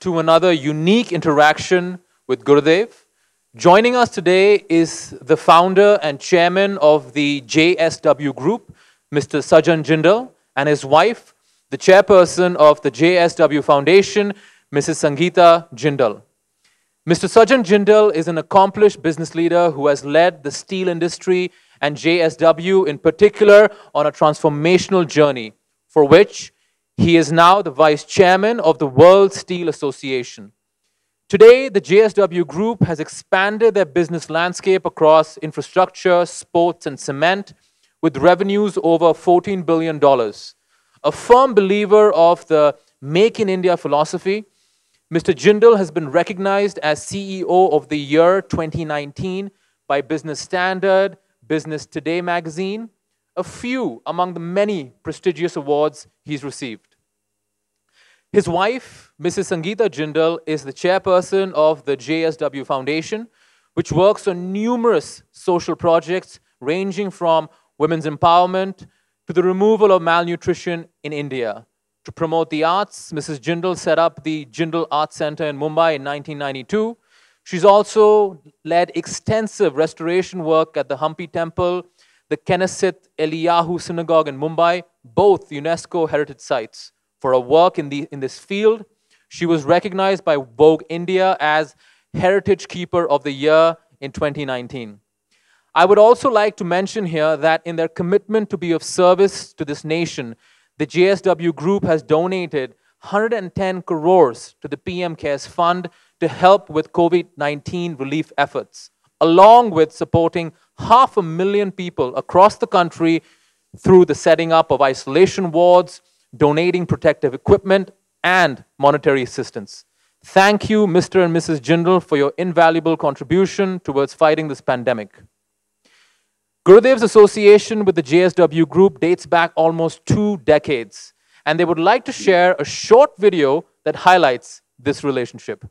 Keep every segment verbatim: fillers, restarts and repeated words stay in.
to another unique interaction with Gurudev. Joining us today is the founder and chairman of the J S W Group, Mister Sajan Jindal, and his wife, the chairperson of the J S W Foundation, Missus Sangeeta Jindal. Mister Sajan Jindal is an accomplished business leader who has led the steel industry and J S W in particular on a transformational journey, for which he is now the vice chairman of the World Steel Association. Today, the J S W Group has expanded their business landscape across infrastructure, sports, and cement, with revenues over fourteen billion dollars. A firm believer of the Make in India philosophy, Mister Jindal has been recognized as C E O of the Year twenty nineteen by Business Standard, Business Today magazine, a few among the many prestigious awards he's received. His wife, Missus Sangeeta Jindal, is the chairperson of the J S W Foundation, which works on numerous social projects ranging from women's empowerment to the removal of malnutrition in India. To promote the arts, Missus Jindal set up the Jindal Art Center in Mumbai in nineteen ninety-two. She's also led extensive restoration work at the Hampi Temple, the Knesset Eliyahu Synagogue in Mumbai, both UNESCO heritage sites. For her work in, the, in this field, she was recognized by Vogue India as Heritage Keeper of the Year in twenty nineteen. I would also like to mention here that in their commitment to be of service to this nation, the J S W Group has donated one hundred ten crores to the P M CARES Fund to help with COVID nineteen relief efforts, along with supporting half a million people across the country through the setting up of isolation wards, donating protective equipment, and monetary assistance. Thank you, Mister and Missus Jindal, for your invaluable contribution towards fighting this pandemic. Gurudev's association with the J S W Group dates back almost two decades, and they would like to share a short video that highlights this relationship.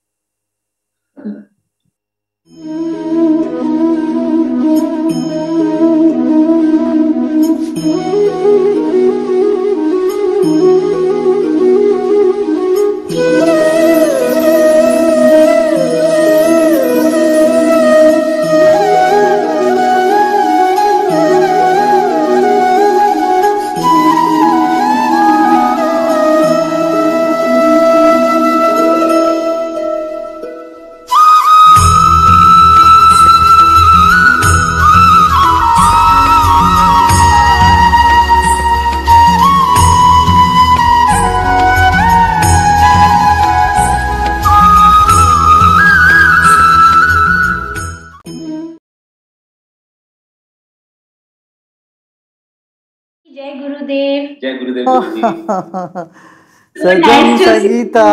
Jai Gurudev. Jai Gurudev Guru ji. सजन संगीता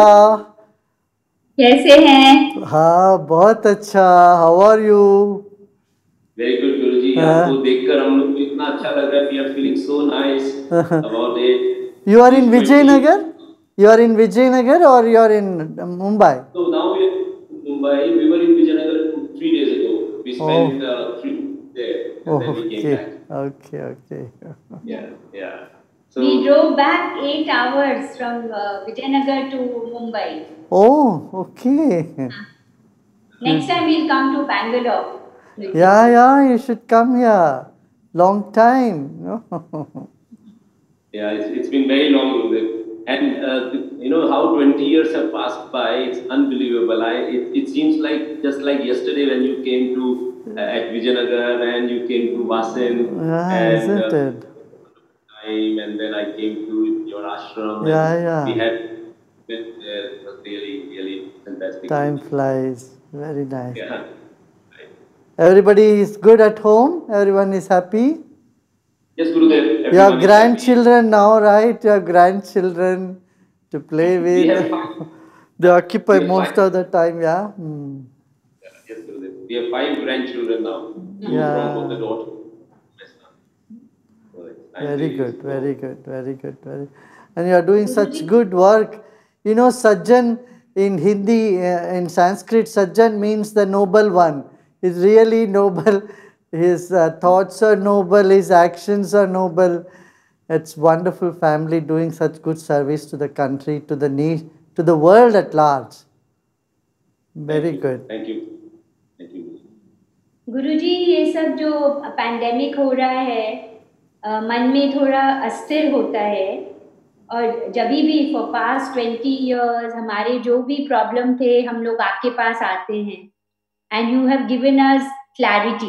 कैसे हैं? हाँ बहुत अच्छा. How are you? Very good Guru ji. आपको देखकर हम लोग को इतना अच्छा लग रहा है. We are feeling so nice about it. You are in Vijayanagar? You are in Vijayanagar or you are in Mumbai? So now we are in Mumbai. We were in Vijayanagar three days ago. We spent Oh. uh, three days there and Oh, then we came okay, back. okay, okay. Yeah, yeah. So We drove back eight hours from uh, Vijayanagar to Mumbai. Oh, okay. Next time we'll come to Bangalore. Yeah, yeah, you should come here. Long time. No? yeah, it's, it's been very long, Gurudev. And uh, you know how twenty years have passed by. It's unbelievable. I it, it seems like just like yesterday when you came to uh, at Vijayanagar and you came to Vasan. Yeah, and, isn't uh, it? Time, and then I came to your ashram. Yeah, and yeah. We had it, uh, it was really, really fantastic. Time flies. Very nice. Yeah. Everybody is good at home? Everyone is happy? Yes, Gurudev. You everyone have is grandchildren now, right? You have grandchildren to play We have with. five. They occupy We have most five. of the time, yeah? Hmm. Yes, Gurudev. We have five grandchildren now. Two Yeah. from the daughter. my son. So it's nice Very to- good, very good, very good, very. And you are doing such good work. You know, Sajjan in Hindi, uh, in Sanskrit, Sajjan means the noble one. He's really noble. His uh, thoughts are noble. His actions are noble. It's wonderful family doing such good service to the country, to the na- to the world at large. Very Thank you. good. Thank you. Thank you. गुरुजी, ये सब जो pandemic हो रहा है, अ, मन में थोड़ा अस्थिर होता है, और जब भी फॉर पास्ट ट्वेंटी इयर्स हमारे जो भी प्रॉब्लम थे, हम लोग आपके पास आते हैं, and you have given us clarity.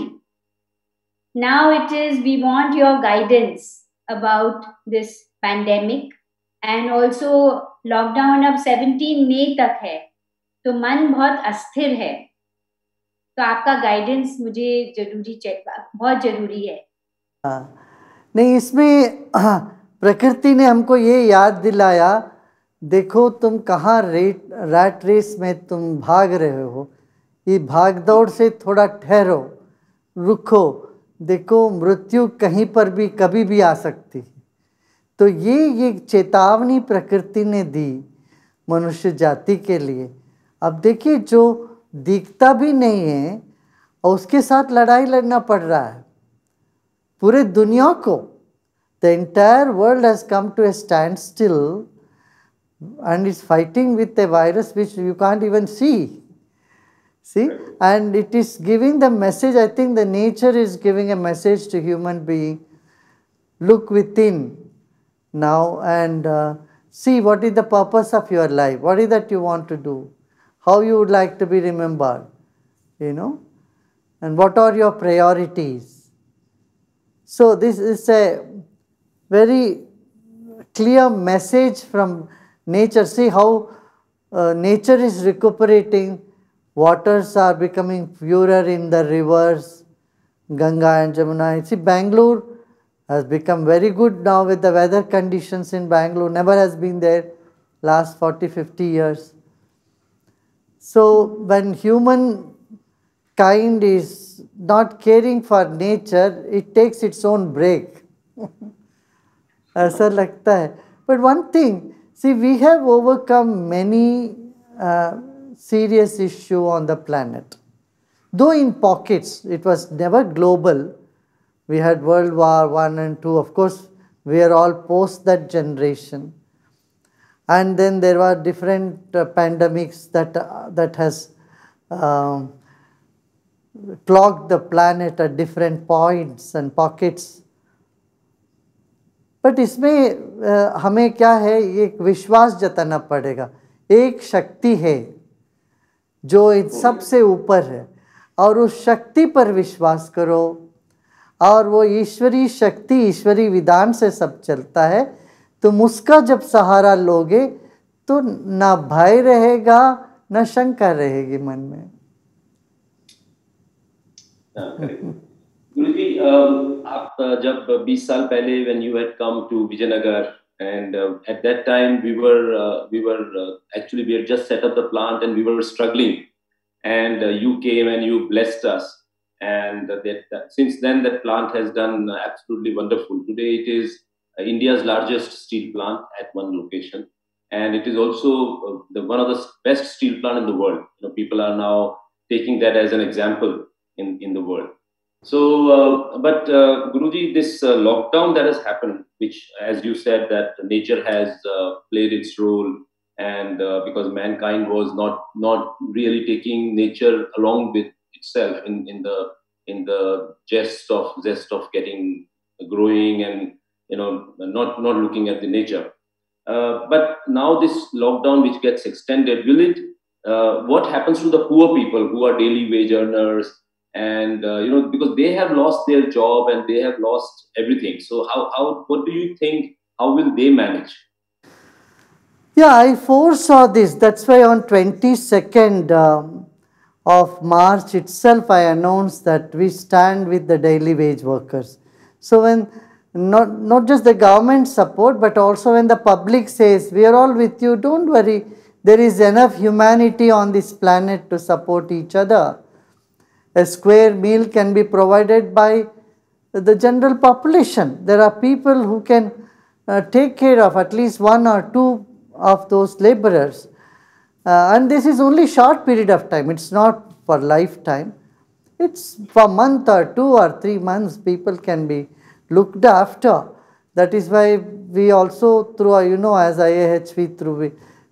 Now it is we want your guidance about this pandemic, and also lockdown अब सेवनटीन मई तक है, तो मन बहुत अस्थिर है, तो आपका गाइडेंस मुझे जरूरी चाहिए, बहुत जरूरी है. हाँ, नहीं, इसमें हाँ, प्रकृति ने हमको ये याद दिलाया, देखो तुम कहाँ रेट रैट रेस में तुम भाग रहे हो, ये भाग दौड़ से थोड़ा ठहरो, रुको, देखो मृत्यु कहीं पर भी कभी भी आ सकती है. तो ये ये चेतावनी प्रकृति ने दी मनुष्य जाति के लिए. अब देखिए, जो दिखता भी नहीं है और उसके साथ लड़ाई लड़ना पड़ रहा है पूरे दुनिया को. The entire world has come to a standstill and is fighting with a virus which you can't even see. See, and it is giving the message, I think the nature is giving a message to human being. Look within now and uh, see what is the purpose of your life, what is that you want to do, how you would like to be remembered, you know, and what are your priorities. So this is a very clear message from nature. See how uh, nature is recuperating, waters are becoming purer in the rivers, Ganga and Jamuna. See, Bangalore has become very good now with the weather conditions in Bangalore, never has been there last forty, fifty years. So when human kind is not caring for nature, it takes its own break. ऐसा लगता है. But one thing, see, we have overcome many uh, serious issues on the planet. Though in pockets, it was never global. We had World War One and Two. Of course, we are all post that generation. And then there were different uh, pandemics that uh, that has um, clogged the planet at different points and pockets. But इसमें uh, हमें क्या है, एक विश्वास जताना पड़ेगा. एक शक्ति है जो इन सब से ऊपर है, और उस शक्ति पर विश्वास करो, और वो ईश्वरी शक्ति, ईश्वरी विधान से सब चलता है. तुम उसका जब सहारा लोगे तो ना भय रहेगा, ना शंका रहेगी मन में. गुरुजी, आप जब बीस साल पहले when you had come to Vijayanagar, and uh, at that time we were uh, we were uh, actually we had just set up the plant and we were struggling, and uh, you came and you blessed us, and uh, that, that since then that plant has done uh, absolutely wonderful. Today it is uh, India's largest steel plant at one location, and it is also uh, the one of the best steel plant in the world. You know, people are now taking that as an example in in the world. So, uh, but uh, Guruji, this uh, lockdown that has happened, which, as you said, that nature has uh, played its role, and uh, because mankind was not not really taking nature along with itself in, in the in the jest of zest of getting growing, and you know not not looking at the nature. Uh, but now this lockdown, which gets extended, will it? Uh, what happens to the poor people who are daily wage earners? And uh, you know, because they have lost their job and they have lost everything. So how how what do you think? How will they manage? Yeah, I foresaw this. That's why on twenty-second um, of March itself, I announced that we stand with the daily wage workers. So when not not just the government support, but also when the public says we are all with you, don't worry. There is enough humanity on this planet to support each other. A square meal can be provided by the general population. There are people who can uh, take care of at least one or two of those laborers. Uh, and this is only short period of time. It's not for lifetime. It's for a month or two or three months people can be looked after. That is why we also through, you know, as I A H, we through we,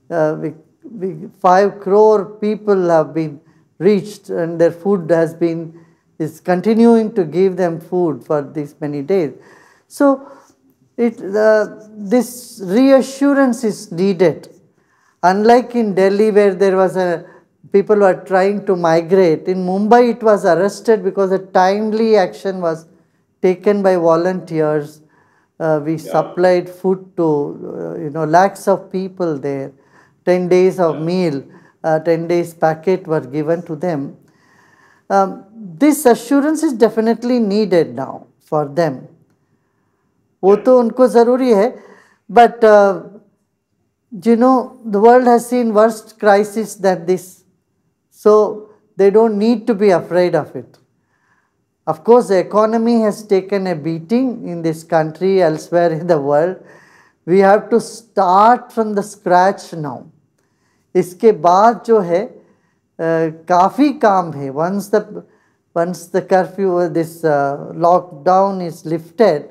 uh, we, we, five crore people have been reached, and their food has been, is continuing to give them food for these many days. So it, uh, this reassurance is needed. Unlike in Delhi where there was a, people were trying to migrate, in Mumbai it was arrested because a timely action was taken by volunteers. Uh, we yeah. supplied food to uh, you know lakhs of people there. ten days of yeah. meal, uh, ten days packet were given to them. Um, this assurance is definitely needed now for them. वो तो उनको ज़रूरी है, but uh, you know the world has seen worst crisis than this, so they don't need to be afraid of it. Of course, the economy has taken a beating in this country, elsewhere in the world. We have to start from the scratch now. इसके बाद जो है काफ़ी काम है. Once the once the curfew, this uh, lockdown is lifted,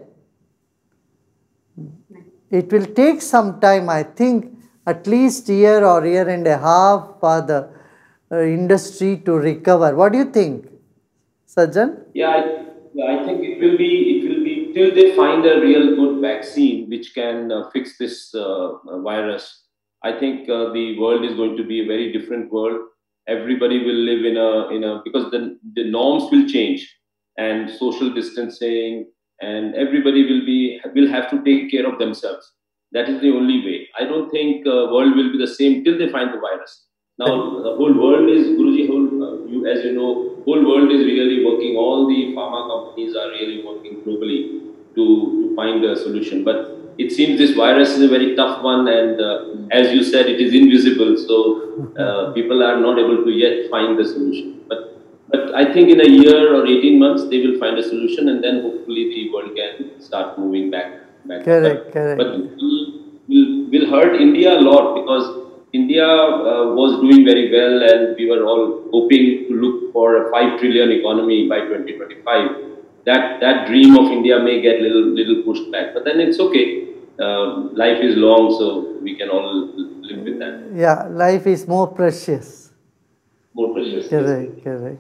it will take some time, I think, at least year or year and a half for the uh, industry to recover. What do you think, Sajjan? Yeah, I, yeah, I think it will be, it will be till they find a real good vaccine which can uh, fix this uh, virus. I think uh, the world is going to be a very different world. Everybody will live in a, in a, because the, the norms will change, and social distancing, and everybody will be, will have to take care of themselves. That is the only way. I don't think uh, world will be the same till they find the virus. Now, the whole world is, Guruji, whole, uh, you, as you know, whole world is really working. All the pharma companies are really working globally to, to find a solution. But it seems this virus is a very tough one, and uh, as you said, it is invisible. So uh, people are not able to yet find the solution. But but I think in a year or eighteen months, they will find a solution, and then hopefully the world can start moving back. back correct, but, correct. But will will hurt India a lot, because India uh, was doing very well, and we were all hoping to look for a five trillion economy by twenty twenty-five. That that dream of India may get little little pushed back, but then it's okay. Uh, life is long, so we can all live with that. Yeah, life is more precious. More precious. Correct, correct.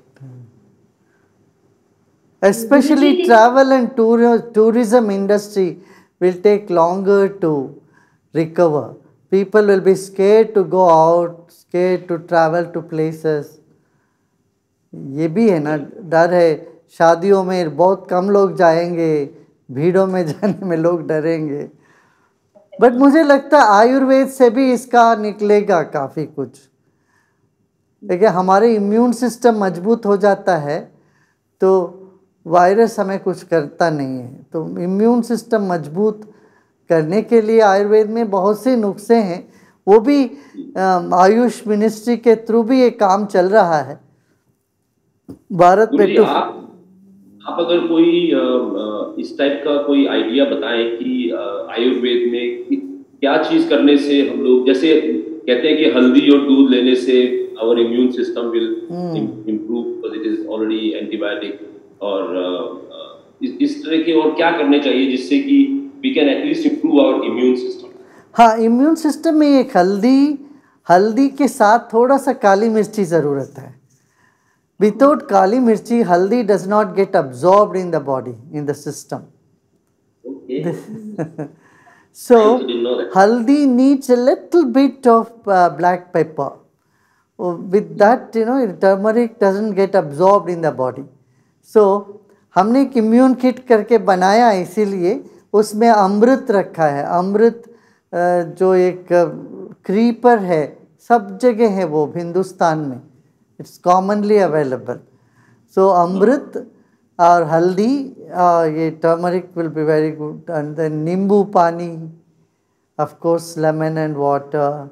Especially travel and tour, tourism industry will take longer to recover. People will be scared to go out, scared to travel to places. ये भी है ना, डर है, शादियों में बहुत कम लोग जाएंगे, भीड़ों में जाने में लोग डरेंगे. बट मुझे लगता है आयुर्वेद से भी इसका निकलेगा काफ़ी कुछ. देखिए, हमारे इम्यून सिस्टम मजबूत हो जाता है तो वायरस हमें कुछ करता नहीं है. तो इम्यून सिस्टम मजबूत करने के लिए आयुर्वेद में बहुत से नुस्खे हैं. वो भी आयुष मिनिस्ट्री के थ्रू भी ये काम चल रहा है भारत में. तो आप, आप अगर कोई इस टाइप का कोई आइडिया बताएं कि आयुर्वेद में क्या चीज करने से हम लोग, जैसे कहते हैं कि हल्दी और दूध लेने से our immune system will hmm. improve because it is already antibiotic, और uh, इस, इस तरह के और क्या करने चाहिए जिससे कि we can at least improve our immune system. हाँ, इम्यून सिस्टम में एक हल्दी, हल्दी के साथ थोड़ा सा काली मिर्ची ज़रूरत है. Without kali mirchi, haldi does not get absorbed in the body, in the system. Okay. So, haldi needs a little bit of uh, black pepper. With that, you know, turmeric doesn't get absorbed in the body. So, हमने एक immune kit करके बनाया, इसीलिए उसमें अमृत रखा है. अमृत जो एक क्रीपर है, सब जगह है वो हिंदुस्तान में. It's commonly available. So amrit or haldi, uh, yeah, turmeric will be very good, and then nimbu pani, of course lemon and water.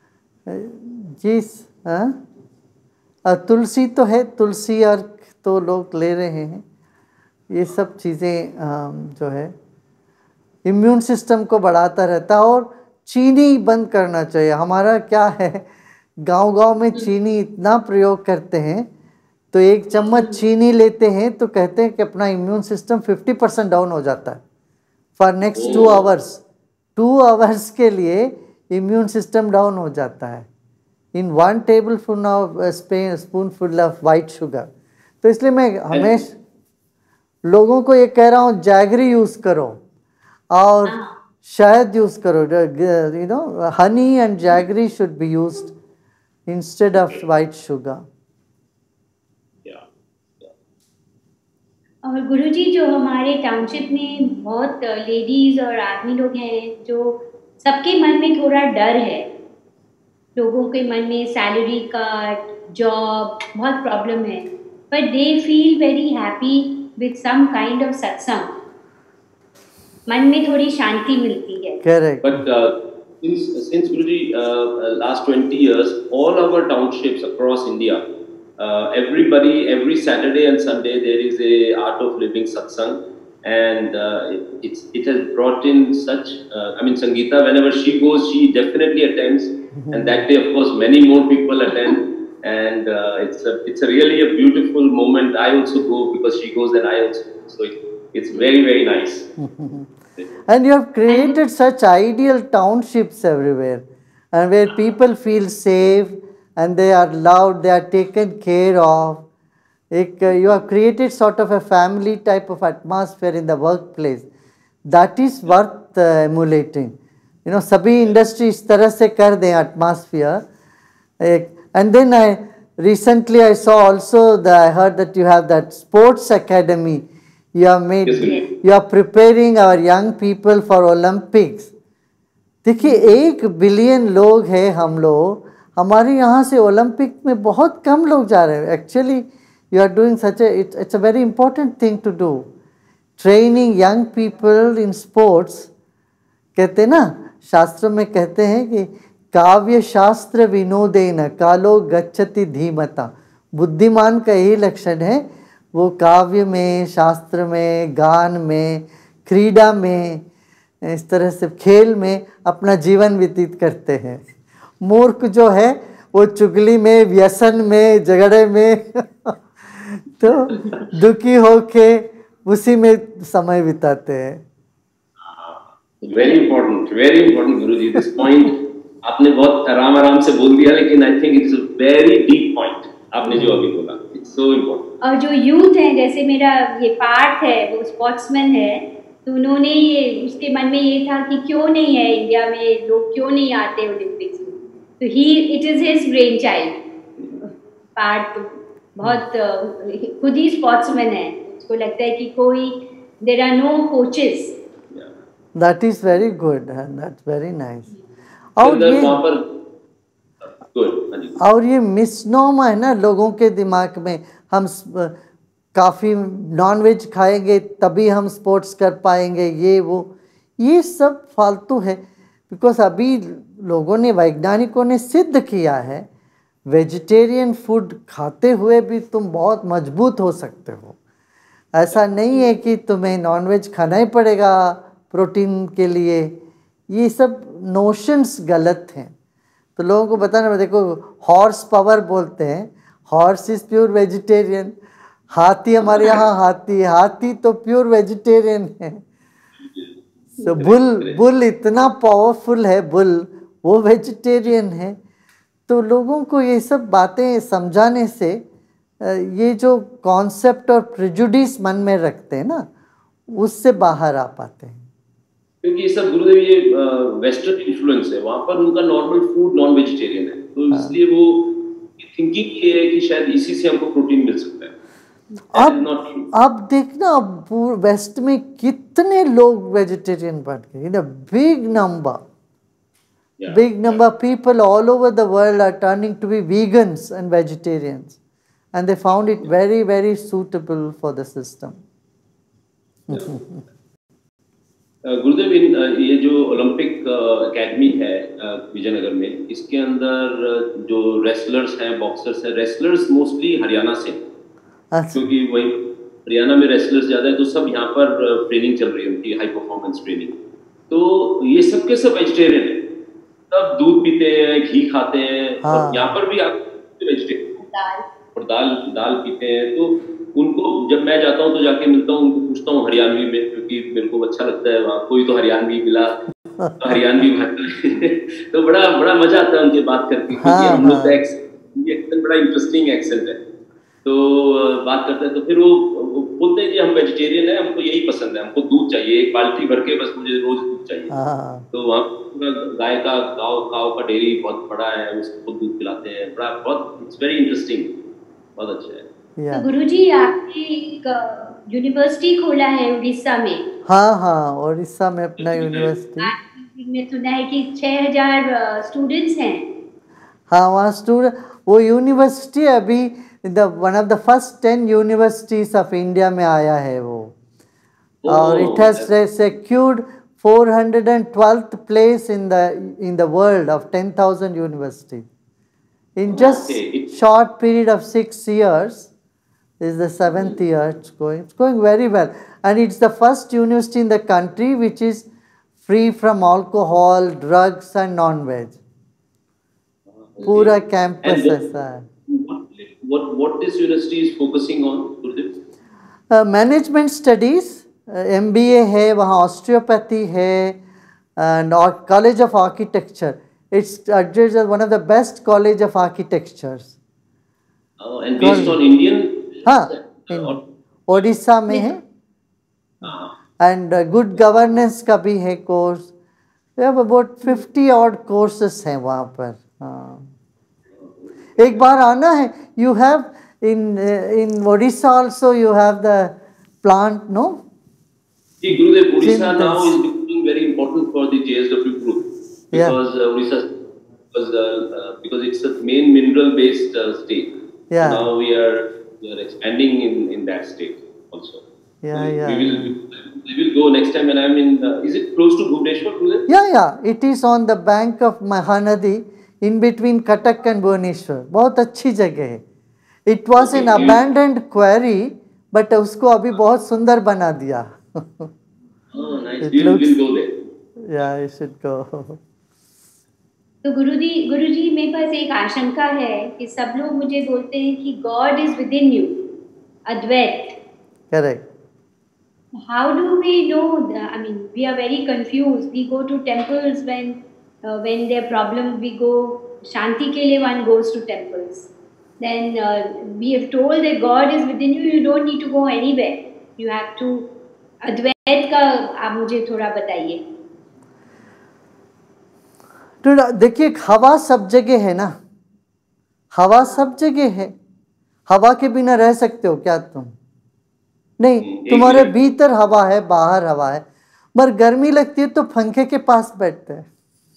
Yes, हाँ? तुलसी तो है, तुलसी अर्क तो लोग ले रहे हैं. ये सब चीज़ें जो है इम्यून सिस्टम को बढ़ाता रहता है. और चीनी बंद करना चाहिए. हमारा क्या है, गांव-गांव में चीनी इतना प्रयोग करते हैं, तो एक चम्मच चीनी लेते हैं तो कहते हैं कि अपना immune system fifty percent down हो जाता है for next two hours. Two hours के लिए इम्यून सिस्टम डाउन हो जाता है in one tablespoon of spoonful of white sugar. तो इसलिए मैं हमेशा लोगों को ये कह रहा हूँ जैगरी यूज़ करो और शहद यूज़ करो, you know honey and jaggery should be used instead of white sugar. और गुरुजी जो हमारे टाउनशिप में बहुत लेडीज़ और आदमी लोग हैं जो सबके मन में थोड़ा डर है, लोगों के मन में सैलरी कट, जॉब, बहुत प्रॉब्लम है, but they feel very happy with some kind of satsang, मन में थोड़ी शांति मिलती है। Correct. But uh, since since Guruji, uh, last twenty years, all our townships across India, uh, everybody every Saturday and Sunday there is a Art of Living satsang, and uh, it, it's it has brought in such. Uh, I mean, Sangeeta, whenever she goes, she definitely attends, and that day, of course, many more people attend, and uh, it's a it's a really a beautiful moment. I also go because she goes, and I also go. So it, it's very very nice. And you have created such ideal townships everywhere, and where people feel safe and they are loved, they are taken care of. Ek, uh, you have created sort of a family type of atmosphere in the workplace. That is worth uh, emulating. You know, सभी industry इस तरह से कर दें atmosphere. एक, and then I recently I saw also that I heard that you have that sports academy. You have made, you are preparing our young people for Olympics. देखिए एक billion लोग हैं हम लोग, हमारे यहाँ से ओलंपिक में बहुत कम लोग जा रहे हैं। Actually you are doing such a it's it's a very important thing to do, training young people in sports. कहते हैं ना, शास्त्र में कहते हैं कि काव्य शास्त्र विनोदेन कालो गच्छति धीमता। बुद्धिमान का यही लक्षण है, वो काव्य में, शास्त्र में, गान में, क्रीड़ा में, इस तरह से खेल में अपना जीवन व्यतीत करते हैं। मूर्ख जो है वो चुगली में, व्यसन में, झगड़े में तो दुखी होके उसी में समय बिताते हैं। Very important, very important guruji, this point आपने बहुत आराम आराम से बोल दिया, लेकिन I think it's a very deep point आपने जो अभी बोला, इट्स सो इम्पोर्टेंट। और जो यूथ है, जैसे मेरा ये पार्थ है, वो स्पोर्ट्समैन है, तो उन्होंने ये, उसके मन में ये था कि क्यों नहीं है इंडिया में लोग, क्यों नहीं आते ओलंपिक्स में, तो ही it is his brainchild. Parth बहुत खुद ही स्पोर्ट्समैन है, उसको लगता है कि कोई, there are no coaches. That is very good and that's very nice. और ये और ये मिसनोमा है ना लोगों के दिमाग में, हम काफ़ी नॉनवेज खाएंगे तभी हम स्पोर्ट्स कर पाएंगे, ये वो, ये सब फालतू है। बिकॉज अभी लोगों ने, वैज्ञानिकों ने सिद्ध किया है, वेजिटेरियन फूड खाते हुए भी तुम बहुत मजबूत हो सकते हो। ऐसा नहीं है कि तुम्हें नॉनवेज खाना ही पड़ेगा प्रोटीन के लिए। ये सब नोशंस गलत हैं। तो लोगों को बताना, देखो हॉर्स पावर बोलते हैं, हॉर्स इज़ प्योर वेजिटेरियन। हाथी हमारे यहाँ हाथी हाथी तो प्योर वेजिटेरियन है। सो बुल बुल इतना पावरफुल है, बुल वो वेजिटेरियन है। तो लोगों को ये सब बातें समझाने से ये जो कॉन्सेप्ट और प्रेजुडिस मन में रखते हैं ना, उससे बाहर आ पाते हैं। क्योंकि ये सब गुरुदेव ये वेस्टर्न इन्फ्लुएंस है, वहाँ पर उनका नॉर्मल फूड नॉन वेजिटेरियन है, तो हाँ। इसलिए वो थिंकिंग ये है कि शायद इसी से हमको प्रोटीन मिल सकता है। अब अब देखना, अब वेस्ट में कितने लोग वेजिटेरियन बन गए, in a big number big number people all over the world are turning to be vegans and vegetarians, and they found it very very suitable for the system. Gurudev, in ये जो Olympic academy है विजयनगर में, इसके अंदर जो wrestlers हैं, boxers हैं, wrestlers mostly Haryana से, क्योंकि वही हरियाणा में रेसलर्स ज़्यादा है, तो सब यहाँ पर ट्रेनिंग चल रही है उनकी, हाई परफॉर्मेंस ट्रेनिंग। तो ये सब के सब वेजिटेरियन है, सब दूध पीते हैं, घी खाते हैं, हाँ। और यहाँ पर भी आप वेजिटेरियन और दाल दाल पीते हैं। तो उनको जब मैं जाता हूँ तो जाके मिलता हूँ, उनको पूछता हूँ हरियाणवी में, क्योंकि मेरे को अच्छा लगता है, वहाँ कोई तो हरियाणवी मिला हरियाणवी भाषा तो बड़ा बड़ा मजा आता है उनके बात करके, क्योंकि हम लोग का एक्सेंट बड़ा इंटरेस्टिंग एक्सेंट है। तो बात करते हैं तो फिर वो, वो बोलते हैं कि हम वेजिटेरियन है, हमको यही पसंद है, हमको दूध चाहिए एक बाल्टी भर के, बस मुझे रोज दूध चाहिए। तो वहाँ गाय का गाँव गाँव का डेयरी बहुत बड़ा है, उसको दूध पिलाते हैं, बड़ा बहुत इट्स वेरी इंटरेस्टिंग, बहुत अच्छा है। Yeah. तो गुरुजी आपने एक यूनिवर्सिटी खोला है उड़ीसा में। हाँ हाँ, उड़ीसा में अपना यूनिवर्सिटी में सुना है कि छह हजार स्टूडेंट्स हैं। हाँ, वहाँ स्टूडेंट, वो यूनिवर्सिटी अभी the one of the first ten universities of India में आया है वो। oh, और it has secured four hundred twelfth place in the in the world of ten thousand universities. In just okay. short period of six years, this is the seventh year it's going. It's going very well, and it's the first university in the country which is free from alcohol, drugs, and non-veg. Okay. Pura campus ऐसा है. What what this university is focusing on? Uh, management studies, uh, M B A है वहाँ, osteopathy है, and College of Architecture. It's judged as one of the best college of architectures. Oh, and based on Indian? हाँ, in Odisha में है, and uh, good governance का भी है course. We have about fifty odd courses हैं वहाँ पर. हाँ, एक बार आना है. You have in uh, in Odisha also you have the plant, no? See, Gurudev, Odisha now is becoming very important for the J S W group. Because yeah. uh, Odisha, because, uh, uh, because it's a main mineral-based uh, state. Yeah. So now we are we are expanding in, in that state also. Yeah, we, yeah. We will we will go next time when I'm in. Uh, is it close to Bhubaneswar? Yeah, yeah. It is on the bank of Mahanadi, in between Cuttack and Bhubaneswar. बहुत अच्छी जगह है. It was okay, an abandoned quarry, but उसको अभी बहुत सुंदर बना दिया. Oh, nice. We will we'll go there. Yeah, you should go. तो गुरुजी गुरुजी मेरे पास एक आशंका है कि सब लोग मुझे बोलते हैं कि God is within you, Advaita. Correct. How do we know? I mean we are very confused. We go to temples when when there problem, we go शांति के लिए, one goes to temples. Then we have told that God is within you, you don't need to go anywhere, you have to. Advaita का आप मुझे थोड़ा बताइए. तो देखिए, हवा सब जगह है ना, हवा सब जगह है. हवा के बिना रह सकते हो क्या तुम? नहीं. तुम्हारे भीतर हवा है, बाहर हवा है. मगर गर्मी लगती है तो पंखे के पास बैठते हैं.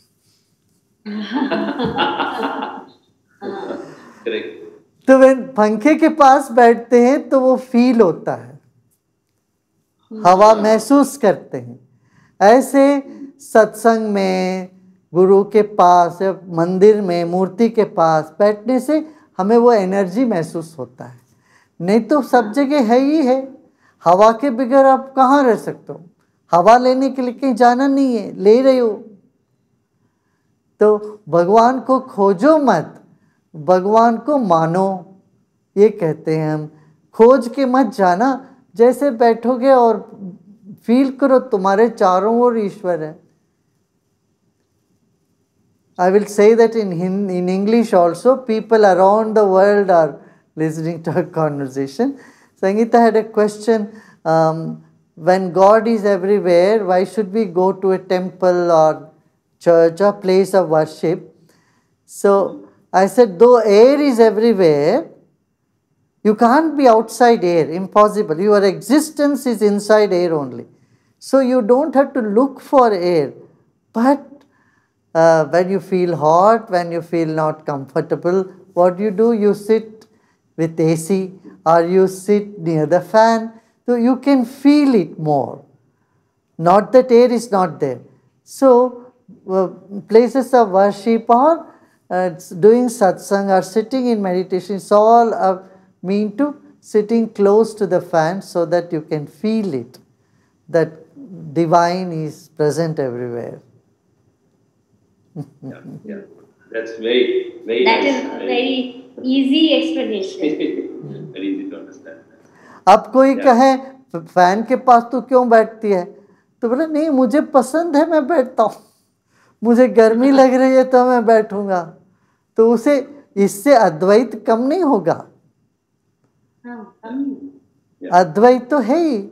तो वे पंखे के पास बैठते हैं तो वो फील होता है, हवा महसूस करते हैं. ऐसे सत्संग में, गुरु के पास, मंदिर में, मूर्ति के पास बैठने से हमें वो एनर्जी महसूस होता है. नहीं तो सब जगह है ही है. हवा के बगैर आप कहाँ रह सकते हो? हवा लेने के लिए कहीं जाना नहीं है, ले रहे हो. तो भगवान को खोजो मत, भगवान को मानो, ये कहते हैं हम. खोज के मत जाना. जैसे बैठोगे और फील करो तुम्हारे चारों ओर ईश्वर है. I will say that in in English also. People around the world are listening to our conversation. Sangeeta had a question. Um, when God is everywhere, why should we go to a temple or church or place of worship? So I said, though air is everywhere, you can't be outside air. Impossible. Your existence is inside air only. So you don't have to look for air. But Uh, when you feel hot, when you feel not comfortable, what do you do? You sit with A C or you sit near the fan, so you can feel it more. Not that air is not there. So uh, places of worship or uh, doing satsang or sitting in meditation, it's all uh, mean to sitting close to the fan so that you can feel it, that divine is present everywhere. yeah, yeah. That's very, very That nice. is very, very easy explanation. Very easy to understand. अब कोई yeah. कहे fan के पास तो क्यों बैठती है? तो बोला नहीं मुझे पसंद है मैं बैठता हूँ, मुझे गर्मी लग रही है तो मैं बैठूंगा। तो उसे इससे अद्वैत कम नहीं होगा, हाँ, कम अद्वैत तो है ही।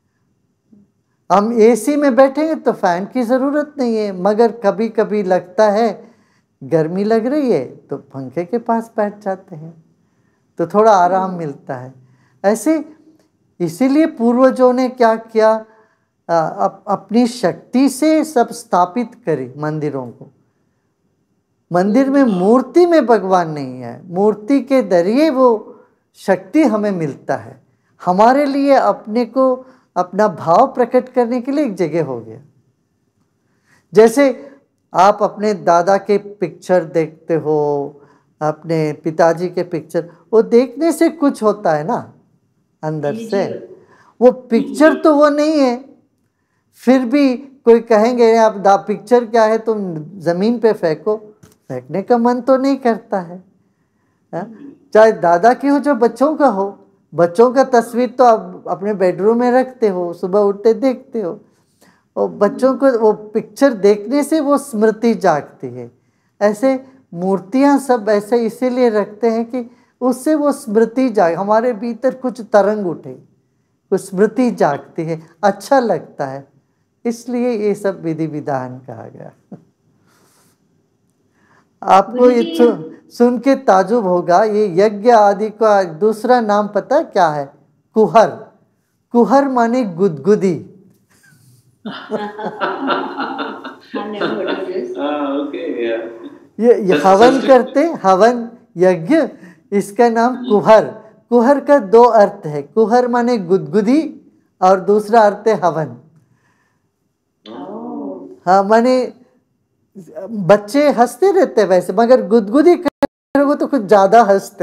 हम एसी में बैठेंगे तो फैन की ज़रूरत नहीं है, मगर कभी कभी लगता है गर्मी लग रही है तो पंखे के पास बैठ जाते हैं तो थोड़ा आराम मिलता है। ऐसे इसीलिए पूर्वजों ने क्या किया, अप, अपनी शक्ति से सब स्थापित करी मंदिरों को। मंदिर में मूर्ति में भगवान नहीं है, मूर्ति के जरिए वो शक्ति हमें मिलता है। हमारे लिए अपने को अपना भाव प्रकट करने के लिए एक जगह हो गया। जैसे आप अपने दादा के पिक्चर देखते हो, अपने पिताजी के पिक्चर, वो देखने से कुछ होता है ना अंदर से, वो पिक्चर तो वो नहीं है। फिर भी कोई कहेंगे आप दा पिक्चर क्या है, तुम ज़मीन पे फेंको, फेंकने का मन तो नहीं करता है। हा? चाहे दादा की हो, जो बच्चों का हो, बच्चों का तस्वीर तो आप अपने बेडरूम में रखते हो, सुबह उठते देखते हो, और बच्चों को वो पिक्चर देखने से वो स्मृति जागती है। ऐसे मूर्तियाँ सब ऐसे इसीलिए रखते हैं कि उससे वो स्मृति जाग, हमारे भीतर कुछ तरंग उठे, कुछ स्मृति जागती है, अच्छा लगता है, इसलिए ये सब विधि विधान कहा गया। आपको ये सुन, सुन के ताजुब होगा, ये यज्ञ आदि का दूसरा नाम पता क्या है? कुहर। कुहर माने गुदगुदी। ये, ये हवन करते, हवन यज्ञ, इसका नाम कुहर। कुहर का दो अर्थ है, कुहर माने गुदगुदी और दूसरा अर्थ है हवन। हाँ, माने बच्चे हंसते रहते वैसे, मगर गुदगुदी करोगे तो कुछ ज्यादा हंसते।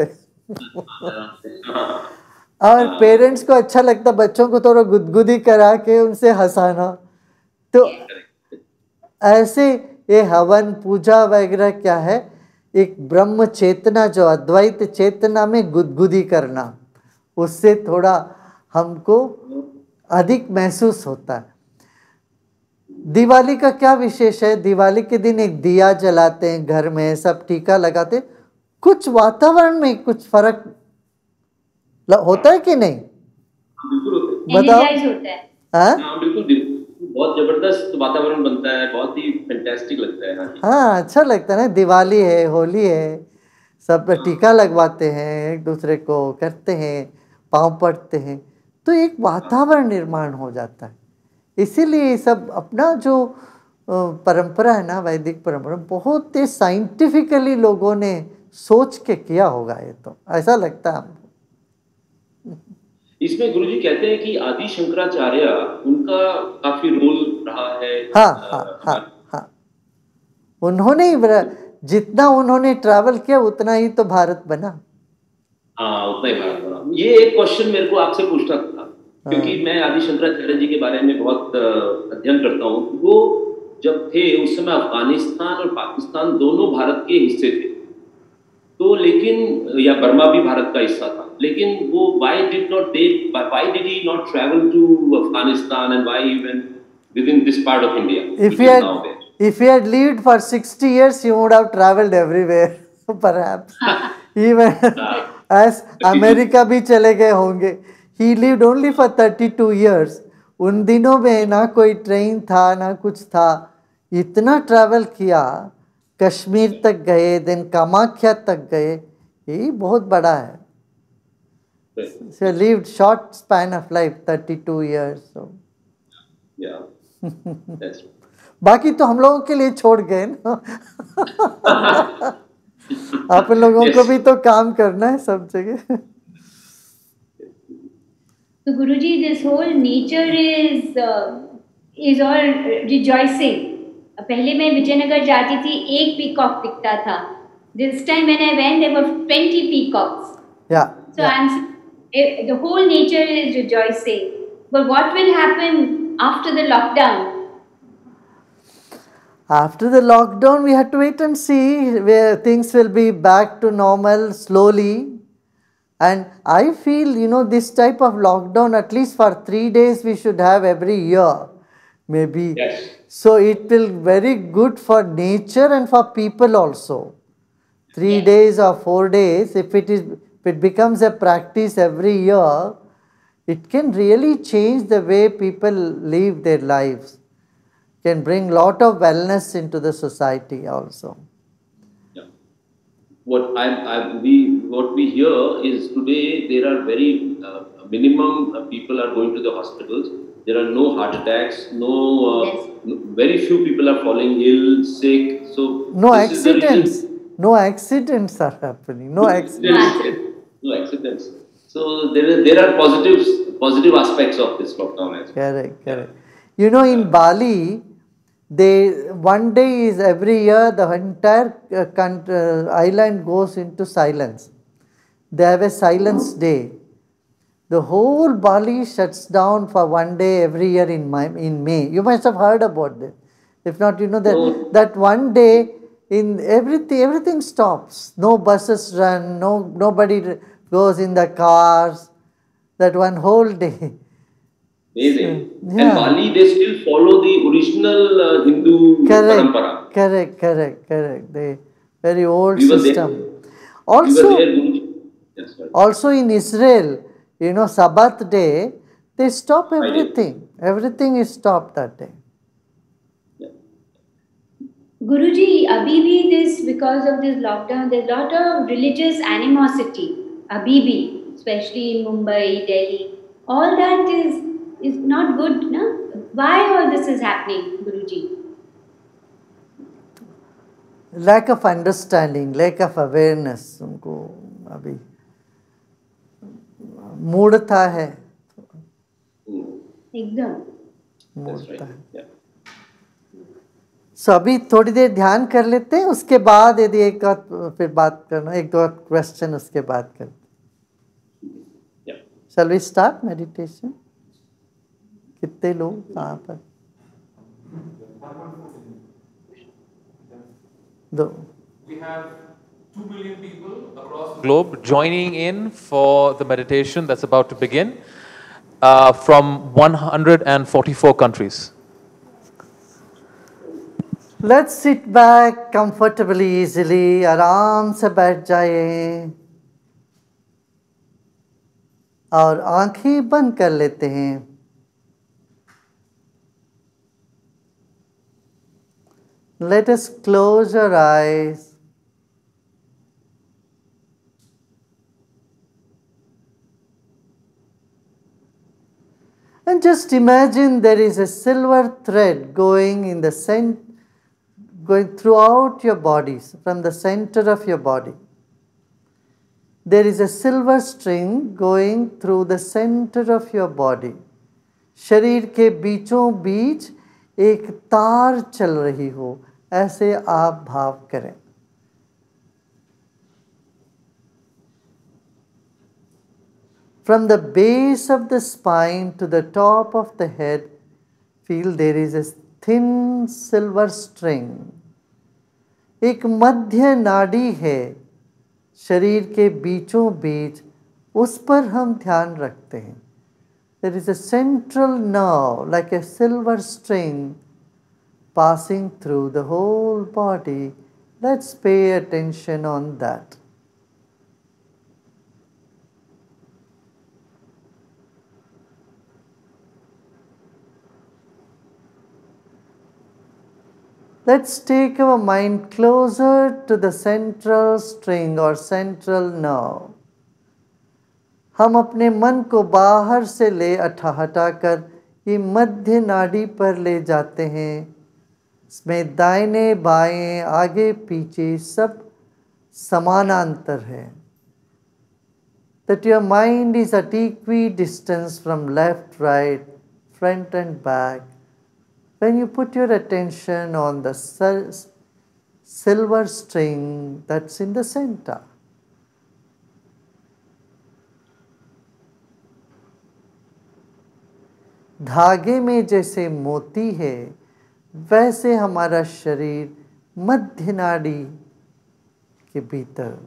और पेरेंट्स को अच्छा लगता बच्चों को थोड़ा गुदगुदी करा के उनसे हंसाना। तो ऐसे ये हवन पूजा वगैरह क्या है, एक ब्रह्म चेतना, जो अद्वैत चेतना में गुदगुदी करना, उससे थोड़ा हमको अधिक महसूस होता है। दिवाली का क्या विशेष है? दिवाली के दिन एक दिया जलाते हैं घर में, सब टीका लगाते, कुछ वातावरण में कुछ फर्क होता है कि नहीं? बताओ। होता है। हाँ बिल्कुल, बहुत जबरदस्त वातावरण बनता है, बहुत ही फैंटास्टिक लगता है। हाँ, अच्छा लगता है ना। दिवाली है, होली है, सब टीका लगवाते हैं, एक दूसरे को करते हैं, पाँव पड़ते हैं, तो एक वातावरण निर्माण हो जाता है। इसीलिए सब अपना जो परंपरा है ना, वैदिक परंपरा, बहुत ही साइंटिफिकली लोगों ने सोच के किया होगा, ये तो ऐसा लगता है हमको। इसमें गुरुजी कहते हैं कि आदि शंकराचार्य, उनका काफी रोल रहा है। हाँ हाँ हाँ हाँ, उन्होंने जितना उन्होंने ट्रैवल किया उतना ही तो भारत बना। हाँ, उतना ही भारत बना। ये एक क्वेश्चन मेरे को आपसे पूछना था, क्योंकि मैं आदि शंकराचार्य जी के बारे में बहुत अध्ययन करता हूँ। वो जब थे उस समय अफगानिस्तान और पाकिस्तान दोनों भारत के हिस्से थे, तो लेकिन या बर्मा भी भारत का हिस्सा था, लेकिन वो why did not they why did he not travel to Afghanistan and why even within this part of India? If he had if he had lived for sixty years, he would have traveled everywhere, perhaps. Even as America भी चले गए होंगे। He lived only for thirty-two years. उन दिनों में ना कोई train था ना कुछ था, इतना ट्रैवल किया, कश्मीर तक गए, देन कामाख्या तक गए, ये बहुत बड़ा है। So lived short span of life, thirty-two years. So. Yeah. That's right. बाकी तो हम लोगों के लिए छोड़ गए ना। आप लोगों yes. को भी तो काम करना है सब जगह। So Guruji, this whole nature is uh, is all rejoicing. पहले मैं विजयनगर जाती थी, एक पीकॉक दिखता था। This time when I went, there were twenty peacocks. Yeah. So yeah. I'm, the whole nature is rejoicing. But what will happen after the lockdown? After the lockdown, we have to wait and see where things will be back to normal slowly. And I feel, you know, this type of lockdown, at least for three days, we should have every year maybe. Yes. So it will very good for nature and for people also. Three Yes. days or four days, if it is, if it becomes a practice every year, it can really change the way people live their lives. Can bring lot of wellness into the society also. Yeah. What I, I we what we hear is today there are very uh, minimum uh, people are going to the hospitals. There are no heart attacks. No, uh, Yes. no- very few people are falling ill, sick. So No this is the accidents. reason. No accidents are happening. No No accidents. accidents. Yes. No accidents. So there is there are positives positive aspects of this lockdown as well. Correct, Yeah. correct. You know, in Bali, they one day is every year the entire uh, country, uh, island goes into silence. They have a silence day. The whole Bali shuts down for one day every year in May. In May. You must have heard about this. If not, you know that No. that one day in everything everything stops. No buses run. No nobody goes in the cars. That one whole day. So, Amazing. And yeah. Bali, they still follow the original uh, Hindu parampara. Correct, correct, correct, correct. The very old We were there. system. We were there, Also, Guruji. Yes, sorry. also in Israel, you know, Sabbath day, they stop Friday. everything. Everything is stopped that day. Yeah. Guruji, abhi bhi this, because of this lockdown, there's a lot of religious animosity. Abhi bhi, especially in Mumbai, Delhi. All that is is not good, no? Why all this is happening, Guruji? Lack of understanding, lack of awareness. उनको अभी मूढ़ता है, Mm. Ekdam. That's मूढ़ता right. है. Yeah. सो अभी थोड़ी देर ध्यान कर लेते हैं, उसके बाद यदि एक और फिर बात करना, एक दो क्वेश्चन उसके बाद करते हैं. Yeah. Shall we start meditation? कितने लोग कहाँ पर? दो. We have two million people across the globe joining in for the meditation that's about to begin uh, from one hundred forty-four countries. Let's sit back comfortably, easily, आराम से बैठ जाइए और आंखें बंद कर लेते हैं. Let us close our eyes. And just imagine there is a silver thread going in the center, going throughout your bodies, from the center of your body. There is a silver string going through the center of your body. शरीर के बीचों बीच एक तार चल रही हो, ऐसे आप भाव करें. From the base of the spine to the top of the head, feel there is a thin silver string. एक मध्य नाड़ी है शरीर के बीचों बीच, उस पर हम ध्यान रखते हैं. There is a central nerve like a silver string passing through the whole body. Let's pay attention on that. Let's take our mind closer to the central string or central nerve. हम अपने मन को बाहर से ले हटा हटाकर ये मध्य नाड़ी पर ले जाते हैं. इसमें दाहिने बाएं आगे पीछे सब समानांतर है. That your mind is at equidistance from left, right, front and back. When you put your attention on the silver string that's in the center. धागे में जैसे मोती है, वैसे हमारा शरीर मध्य नाड़ी के भीतर.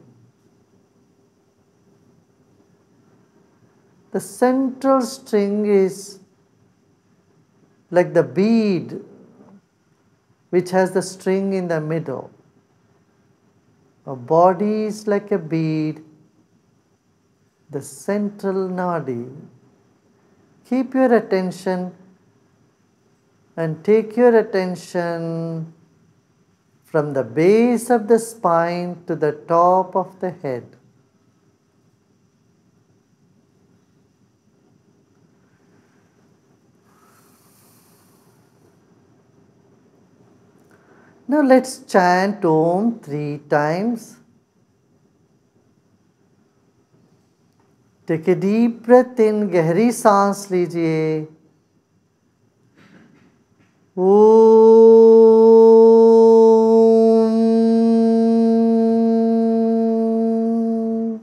The central string is like the bead which has the string in the middle. Our body is like a bead, the central nadi. Keep your attention and take your attention from the base of the spine to the top of the head. Now let's chant Om three times. Take a deep breath in, गहरी सांस लीजिए. Om.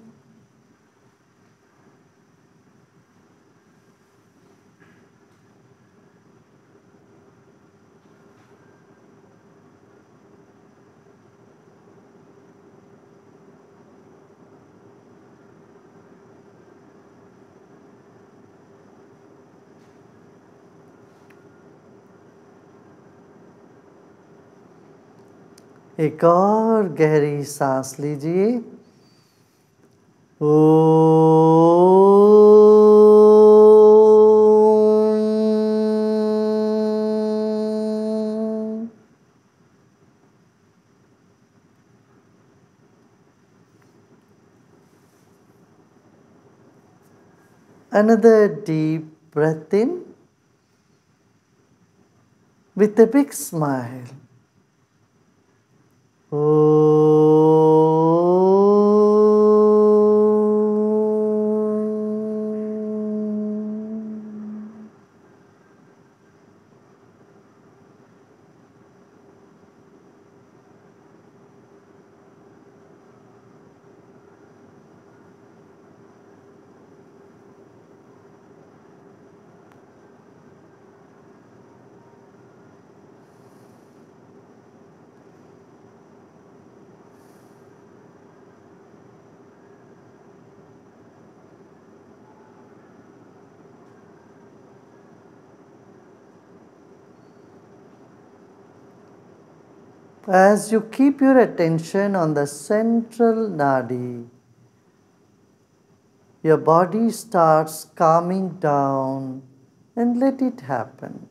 एक और गहरी सांस लीजिए. ओम. Another deep breath in with a big smile. Om. As you keep your attention on the central nadi, your body starts calming down, and let it happen.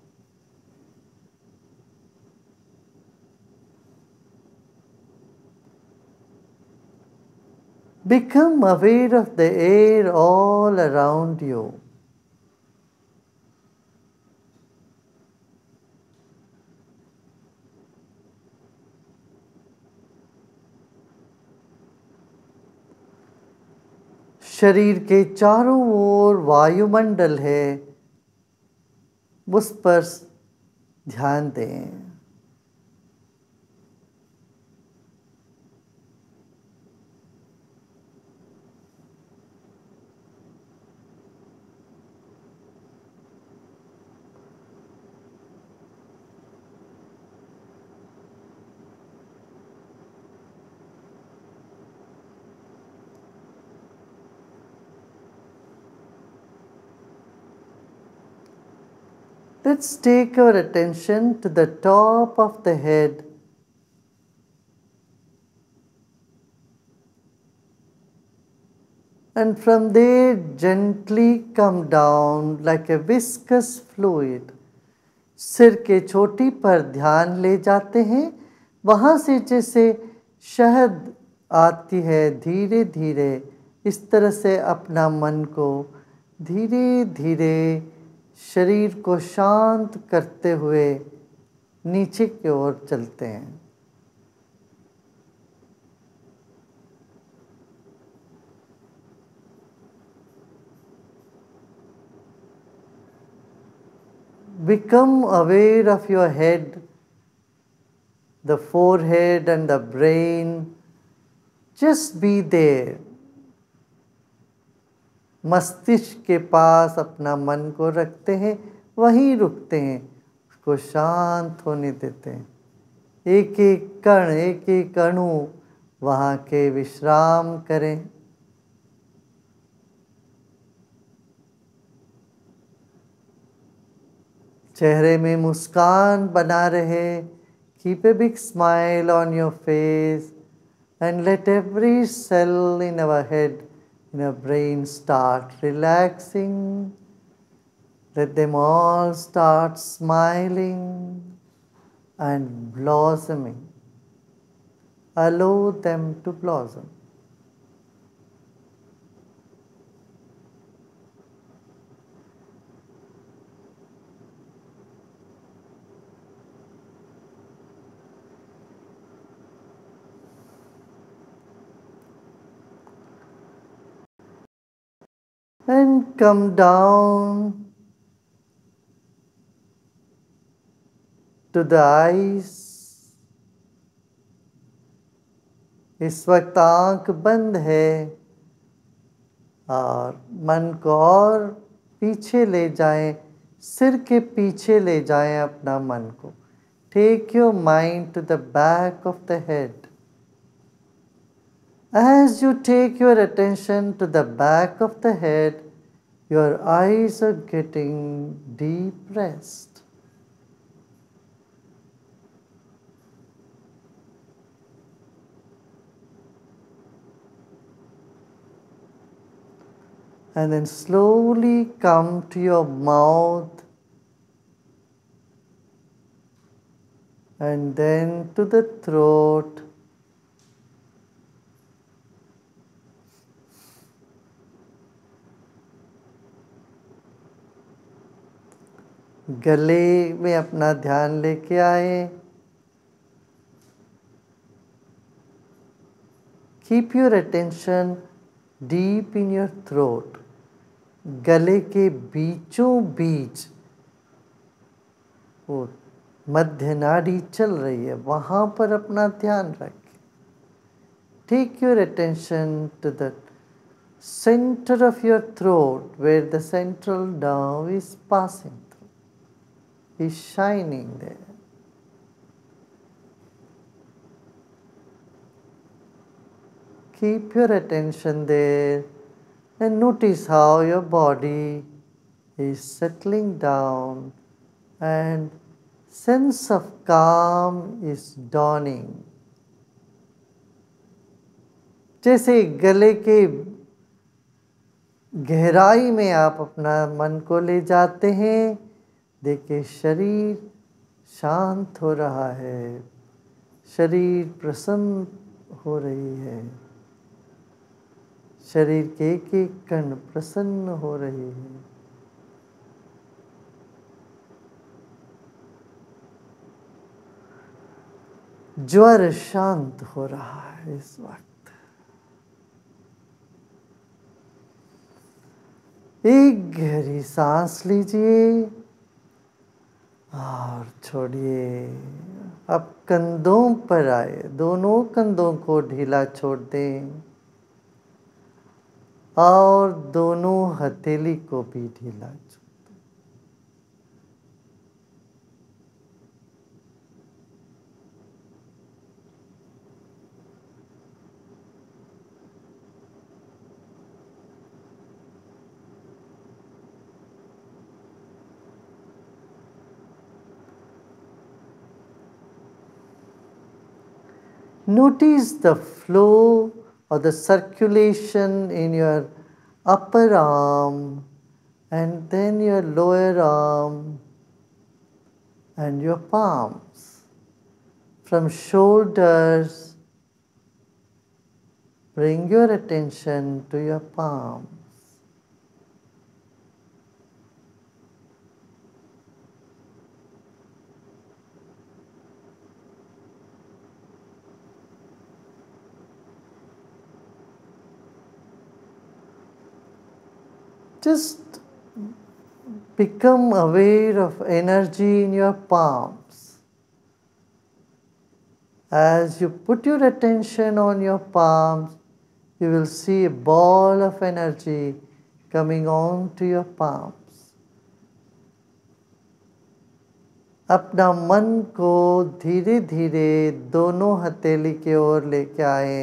Become aware of the air all around you. शरीर के चारों ओर वायुमंडल है, उस पर ध्यान दें. Let's take our attention to the top of the head. And from there gently come down like a viscous fluid. सिर के चोटी पर ध्यान ले जाते हैं, वहाँ से जैसे शहद आती है धीरे धीरे, इस तरह से अपना मन को धीरे धीरे शरीर को शांत करते हुए नीचे की ओर चलते हैं. Become aware of your head, the forehead and the brain. Just be there. मस्तिष्क के पास अपना मन को रखते हैं, वहीं रुकते हैं, उसको शांत होने देते हैं. एक एक कण, एक एक अणु वहाँ के विश्राम करें. चेहरे में मुस्कान बना रहे. Keep a big smile on your face and let every cell in our head, in our brain start relaxing. Let them all start smiling and blossoming. Allow them to blossom. And come down to the eyes. इस वक्त आंख बंद है और मन को और पीछे ले जाएं, सिर के पीछे ले जाएं अपना मन को. Take your mind to the back of the head. As you take your attention to the back of the head, your eyes are getting deep rest. And then slowly come to your mouth and then to the throat. गले में अपना ध्यान लेके आए. Keep your attention deep in your throat. गले के बीचों बीच वो मध्य नाड़ी चल रही है, वहाँ पर अपना ध्यान रखें. Take your attention to the center of your throat where the central nerve is passing through, is shining there. Keep your attention there and notice how your body is settling down and sense of calm is dawning. जैसे गले के गहराई में आप अपना मन को ले जाते हैं, देखिए शरीर शांत हो रहा है, शरीर प्रसन्न हो रही है, शरीर के एक एक कण प्रसन्न हो रही है. ज्वर शांत हो रहा है इस वक्त. एक गहरी सांस लीजिए और छोड़िए. अब कंधों पर आए, दोनों कंधों को ढीला छोड़ दें और दोनों हथेली को भी ढीला छोड़ दें. Notice the flow or the circulation in your upper arm and then your lower arm and your palms. From shoulders, bring your attention to your palms. Just become aware of energy in your palms. As you put your attention on your palms, you will see a ball of energy coming on to your palms. अपना मन को धीरे धीरे दोनों हथेली की ओर लेके आए.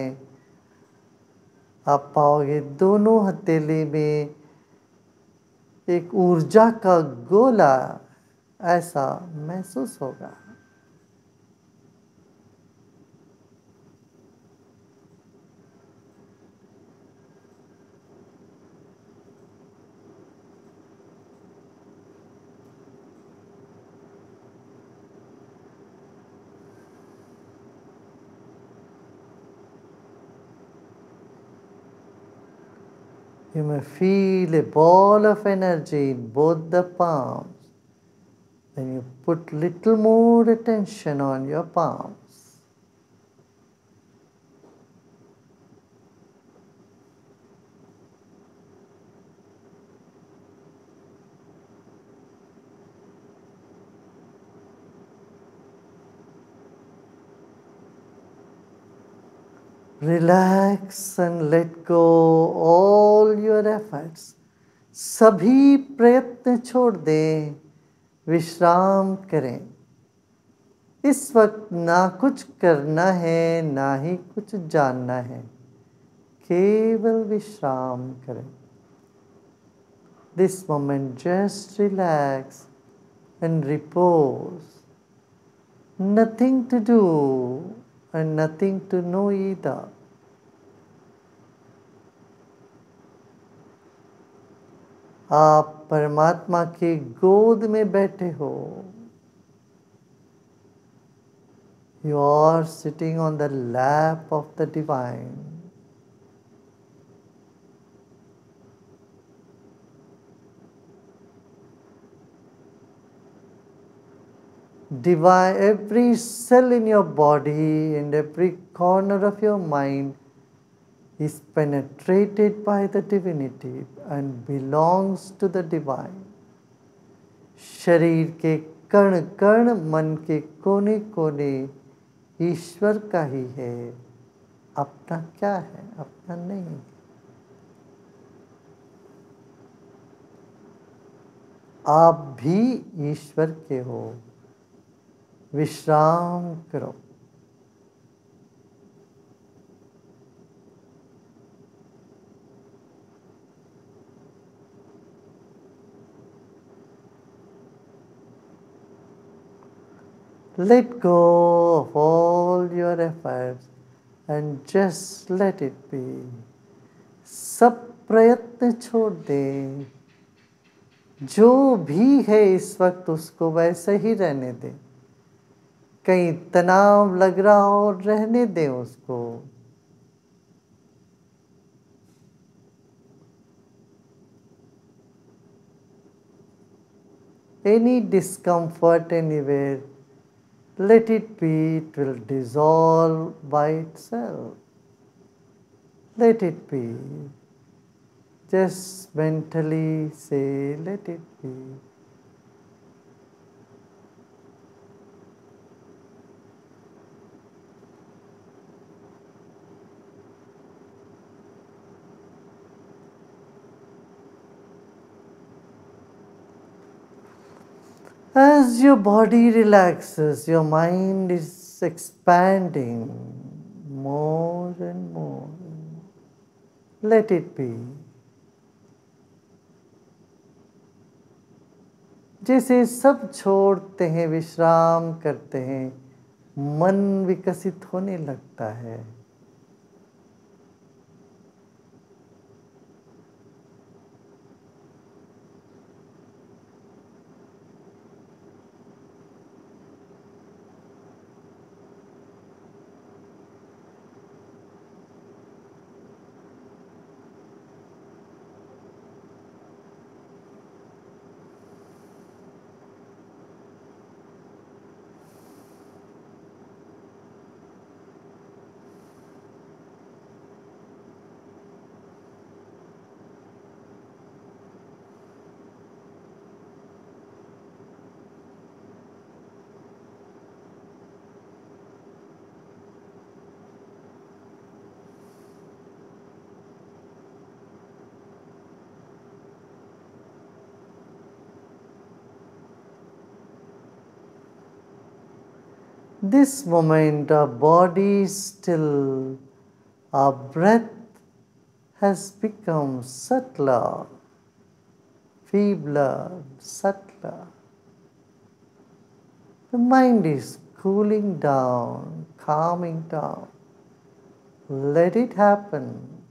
आप पाओगे दोनों हथेली में एक ऊर्जा का गोला ऐसा महसूस होगा। You may feel a ball of energy in both the palms. Then you put little more attention on your palms. Relax and let go all your efforts. सभी प्रयत्न छोड़ दें, विश्राम करें। इस वक्त ना कुछ करना है, ना ही कुछ जानना है, केवल विश्राम करें। This moment just relax and repose. Nothing to do and nothing to know either. आप परमात्मा की गोद में बैठे हो। You are sitting on the lap of the divine. Divine, every cell in your body and every corner of your mind is penetrated by the divinity and belongs to the divine. शरीर के कण कण, मन के कोने कोने ईश्वर का ही है, अपना क्या है? अपना नहीं। आप भी ईश्वर के हो। विश्राम करो। Let go of all your efforts and just let it be. सब प्रयत्न छोड़ दें। जो भी है इस वक्त उसको वैसे ही रहने दें। कहीं तनाव लग रहा हो, रहने दें उसको। Any discomfort anywhere, let it be, it will dissolve by itself. Let it be. Just mentally say, let it be. As your body relaxes, your mind is expanding more and more. Let it be. जैसे सब छोड़ते हैं, विश्राम करते हैं, मन विकसित होने लगता है। This moment our body is still, our breath has become subtler, feebler, subtler. The mind is cooling down, calming down. Let it happen.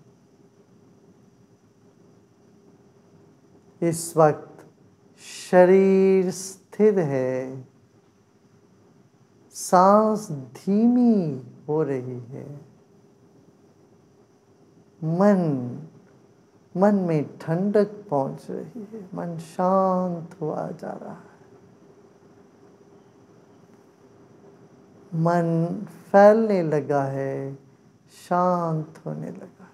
इस वक्त शरीर स्थिर है, सांस धीमी हो रही है, मन मन में ठंडक पहुंच रही है, मन शांत हुआ जा रहा है, मन फैलने लगा है, शांत होने लगा है।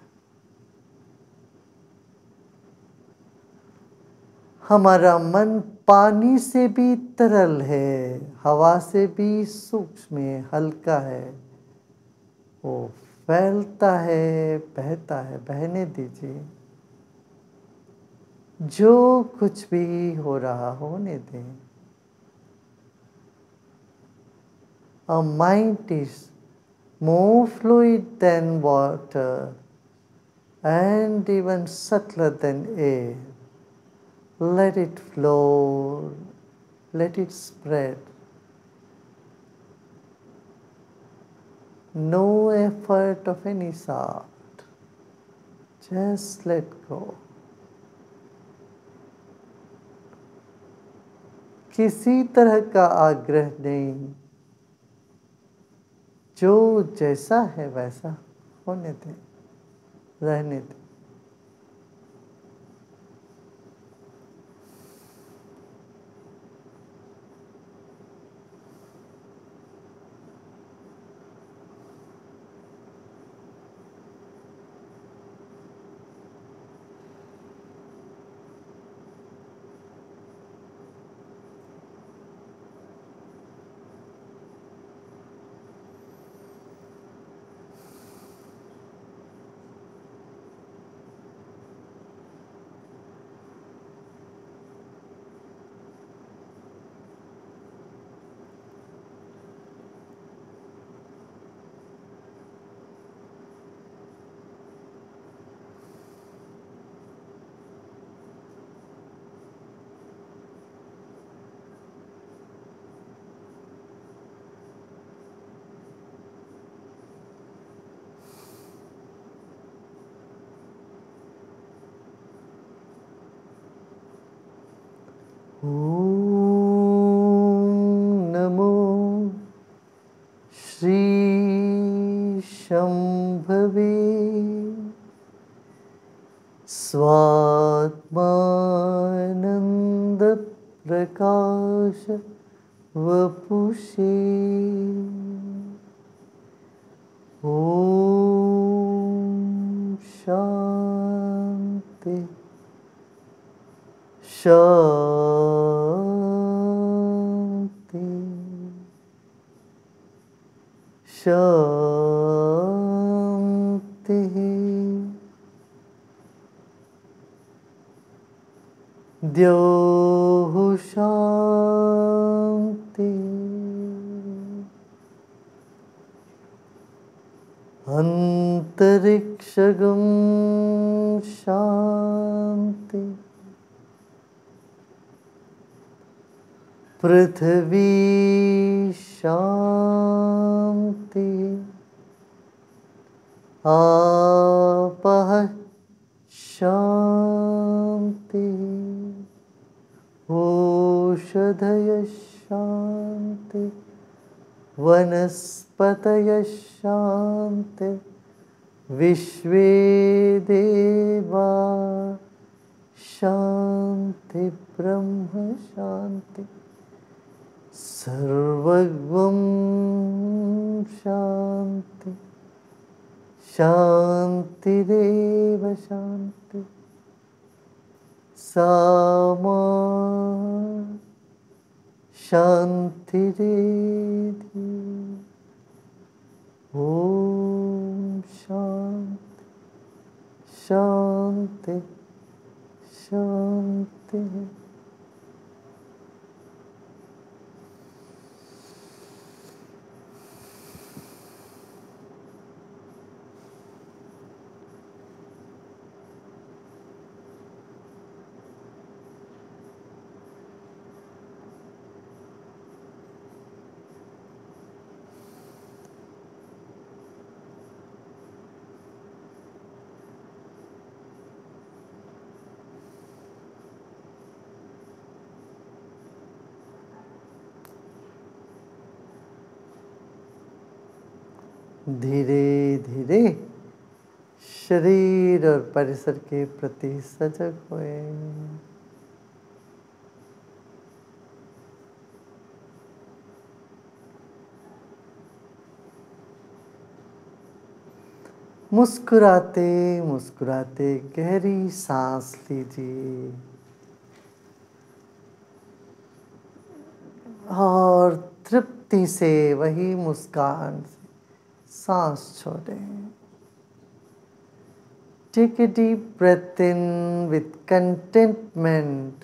हमारा मन पानी से भी तरल है, हवा से भी सूक्ष्म है, हल्का है, वो फैलता है, बहता है, बहने दीजिए। जो कुछ भी हो रहा होने दें। Our mind is more fluid than water and even subtler than air. Let it flow, let it spread. No effort of any sort. Just let go. किसी तरह का आग्रह नहीं, जो जैसा है वैसा होने दें, रहने दें। Om Namo Shri Shambhave Svatmananda Prakasha Vapushi. Om Shanti Shanti Shanti. Dyohu Shanti. Antarikshagam Shanti. Prithvi Shanti. Apah Shanti. Oshadhaya Shanti. Vanaspataya Shanti. Vishve Deva Shanti. Brahma Shanti. Sarvagvam Shanti. Shanti Deva Shanti. Sama Shanti Redhi. Om Shanti Shanti Shanti. धीरे धीरे शरीर और परिसर के प्रति सजग हुए। मुस्कुराते मुस्कुराते गहरी सांस लीजिए और तृप्ति से वही मुस्कान से सांस छोड़ें। Take a deep breath in with contentment,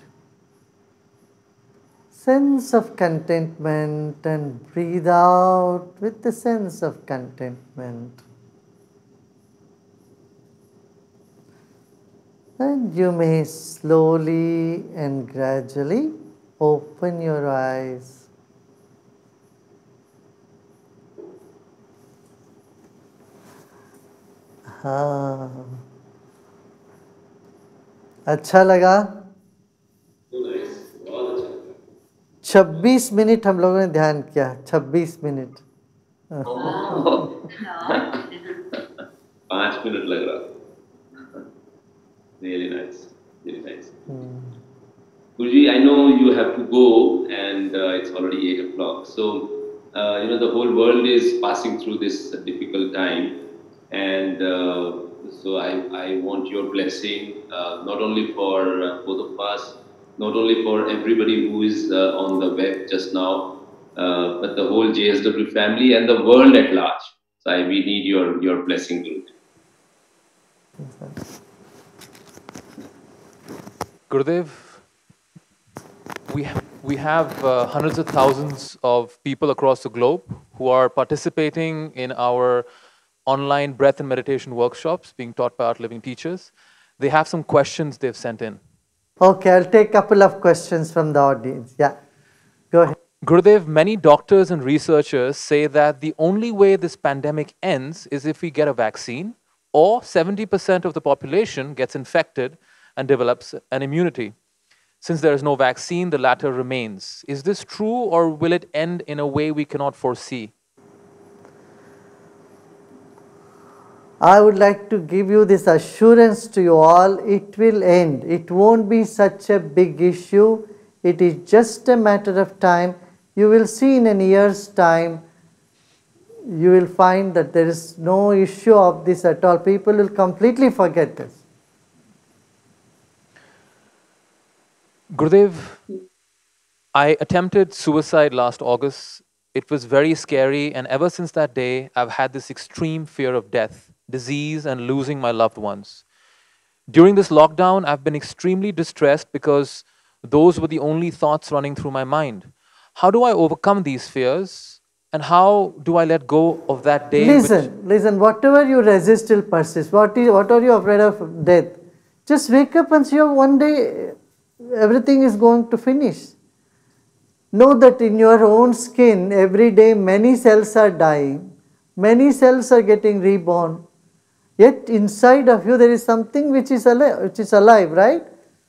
sense of contentment, and breathe out with the sense of contentment. And you may slowly and gradually open your eyes. हाँ, अच्छा लगा? छब्बीस मिनट हम लोगों ने ध्यान किया, छब्बीस मिनट। पाँच मिनट लग रहा। Really nice, really nice. Hmm. Guruji, I know you have to go, and uh, it's already eight o'clock. So, uh, you know, the whole world is passing through this difficult time, and uh, so I, I want your blessing, uh, not only for uh, both of us, not only for everybody who is uh, on the web just now, uh, but the whole J S W family and the world at large. So, I, we need your your blessing, Guruji. Gurudev, we, ha we have uh, hundreds of thousands of people across the globe who are participating in our online breath and meditation workshops being taught by Art Living teachers. They have some questions they've sent in. Okay, I'll take a couple of questions from the audience. Yeah, go ahead. Gurudev, many doctors and researchers say that the only way this pandemic ends is if we get a vaccine, or seventy percent of the population gets infected and develops an immunity. Since there is no vaccine, the latter remains. Is this true, or will it end in a way we cannot foresee? I would like to give you this assurance to you all, it will end. It won't be such a big issue. It is just a matter of time. You will see in a year's time, you will find that there is no issue of this at all. People will completely forget this. Gurudev, I attempted suicide last August. It was very scary, and ever since that day, I've had this extreme fear of death, disease, and losing my loved ones. During this lockdown, I've been extremely distressed because those were the only thoughts running through my mind. How do I overcome these fears, and how do I let go of that day? Listen, listen, whatever you resist will persist. What, is, what are you afraid of death? Just wake up and see, one day everything is going to finish. Know that in your own skin, every day many cells are dying, many cells are getting reborn. Yet inside of you there is something which is alive, which is alive, right?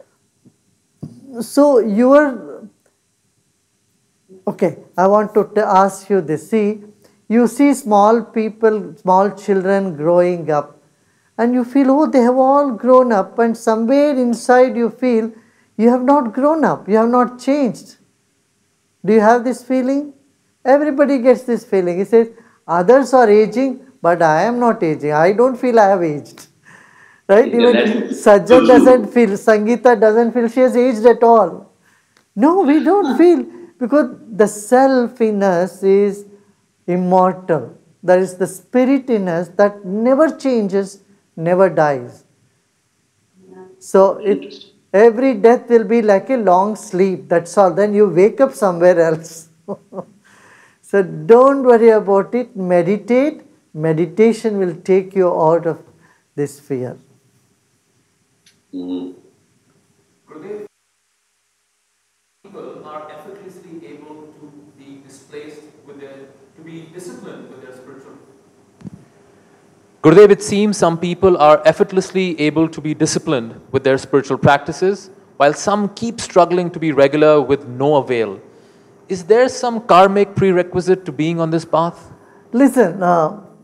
So your, okay, I want to ask you this. See, you see small people, small children growing up, and you feel, oh, they have all grown up, and somewhere inside you feel, you have not grown up, you have not changed. Do you have this feeling? Everybody gets this feeling. He says, others are aging, but I am not aging. I don't feel I have aged. Right? Yeah, even Sajjan doesn't feel, Sangeeta doesn't feel she has aged at all. No, we don't feel, because the self in us is immortal. There is the spirit in us that never changes, never dies. So it, every death will be like a long sleep, that's all. Then you wake up somewhere else. So don't worry about it, meditate. Meditation will take you out of this fear. Mm-hmm. People are effortlessly able to be displaced with their, to be disciplined with their spiritual. Gurudev, it seems some people are effortlessly able to be disciplined with their spiritual practices, while some keep struggling to be regular with no avail. Is there some karmic prerequisite to being on this path? Listen, uh,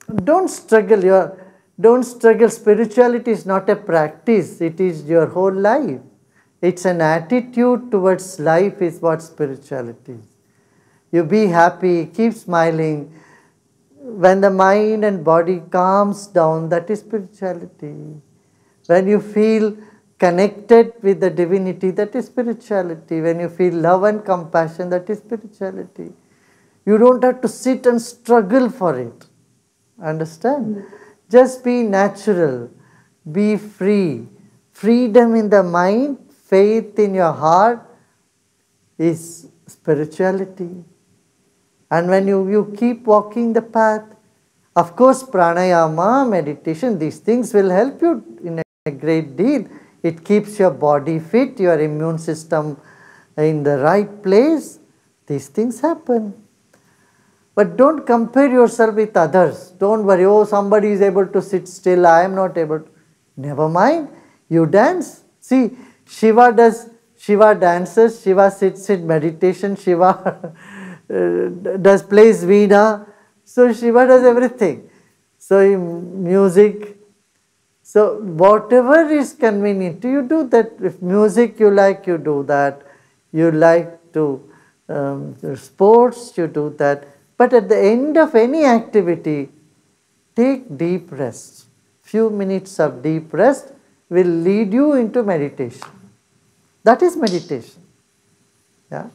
Don't struggle. Your, don't struggle. Spirituality is not a practice. It is your whole life. It's an attitude towards life is what spirituality is. You be happy, keep smiling. When the mind and body calms down, that is spirituality. When you feel connected with the divinity, that is spirituality. When you feel love and compassion, that is spirituality. You don't have to sit and struggle for it. Understand? Mm. Just be natural, be free. Freedom in the mind, faith in your heart is spirituality. And when you, you keep walking the path, of course pranayama, meditation, these things will help you in a great deal. It keeps your body fit, your immune system in the right place. These things happen. But don't compare yourself with others. Don't worry, oh, somebody is able to sit still, I am not able to. Never mind, you dance. See, Shiva does, Shiva dances, Shiva sits in meditation, Shiva does plays Veena. So Shiva does everything. So music. So whatever is convenient to you, do that. If music you like, you do that. You like to um, sports, you do that. But at the end of any activity, take deep rest. Few minutes of deep rest will lead you into meditation. That is meditation. Yeah.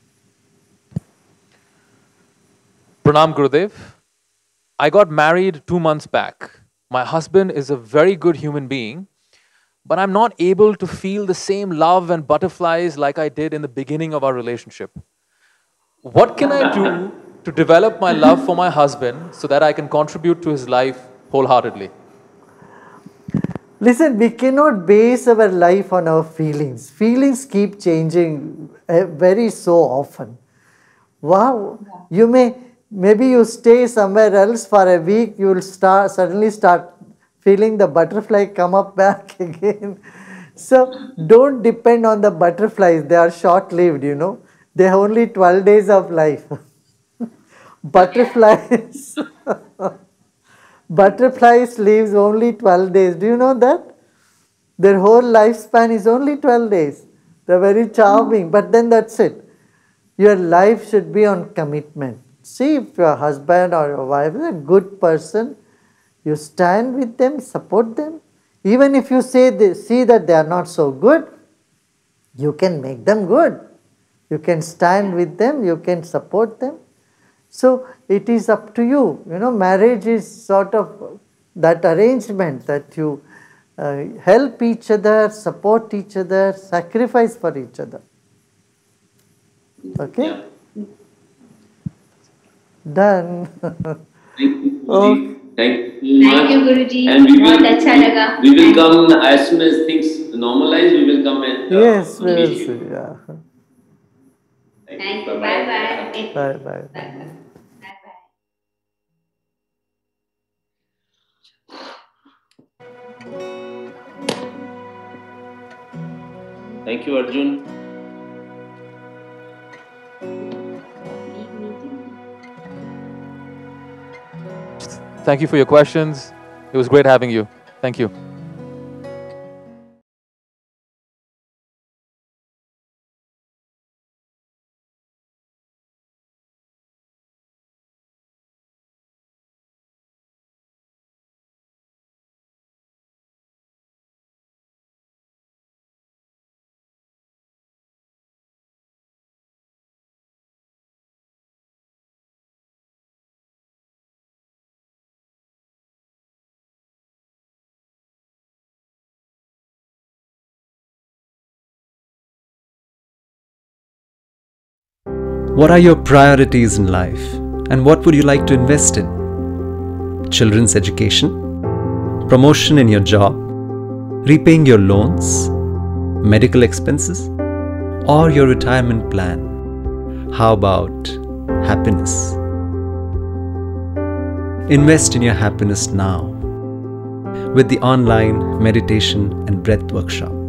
Pranam Gurudev. I got married two months back. My husband is a very good human being, but I'm not able to feel the same love and butterflies like I did in the beginning of our relationship. What can I do to develop my love for my husband so that I can contribute to his life wholeheartedly? Listen, we cannot base our life on our feelings. Feelings keep changing very so often. Wow, you may, maybe you stay somewhere else for a week, you will start, suddenly start feeling the butterfly come up back again. So don't depend on the butterflies, they are short-lived, you know. They have only twelve days of life. Butterflies, butterflies lives only twelve days. Do you know that? Their whole lifespan is only twelve days. They're very charming, but then that's it. Your life should be on commitment. See if your husband or your wife is a good person, you stand with them, support them. Even if you say they, see that they are not so good, you can make them good. You can stand with them, you can support them. So it is up to you. You know, marriage is sort of that arrangement that you uh, help each other, support each other, sacrifice for each other. Okay? Yeah. Done. Thank you. Okay. Thank you. Thank you, Guruji. And we will, बहुत अच्छा लगा. we will come as soon as things normalize. We will come and uh, Yes, we will meet see. you. Yeah. Thank you. Bye bye. Bye bye. Bye. Thank you, Arjun. Thank you for your questions. It was great having you. Thank you. What are your priorities in life and what would you like to invest in? Children's education, promotion in your job, repaying your loans, medical expenses, or your retirement plan? How about happiness? Invest in your happiness now with the online meditation and breath workshop.